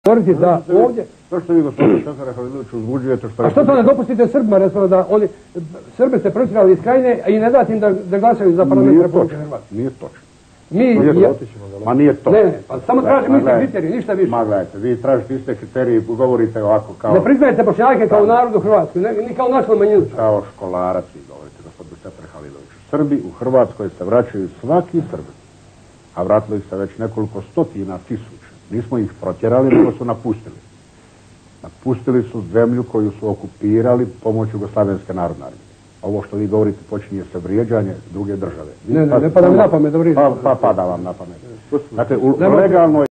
govoriti da ovdje... Zašto vi gospodine Šefere Haliloviću uzbuđujete što... A što to ne dopustite Srbima, recimo da oni... Srbi ste protjerali iz Krajine i ne date im da glasaju za parlament Republike Hrvatske. Nije točno. Ma nije to. Ne, pa samo tražimo iste kriterije, ništa više. Ma gledajte, vi tražite iste kriterije i govorite ovako kao... Ne priznajete Bošnjake kao narod u Hrvatskoj, ni kao nacionalnu manjinu. Kao školarac vi govorite, gospodine Šefere Haliloviću. Srbi u Hrvatskoj se vraćaju svaki Srbi. A vratilo ih se već nekoliko stotina tisuća. Nismo ih protjerali, nego su napustili. Napustili su zemlju koju su okupirali pomoću Jugoslavenske narodne armije. Ovo što vi govorite počinje se vrijeđanje druge države. Ne pada mi na pamet da vrijeđam. Pa pada vam na pamet. Dakle, u legalnoj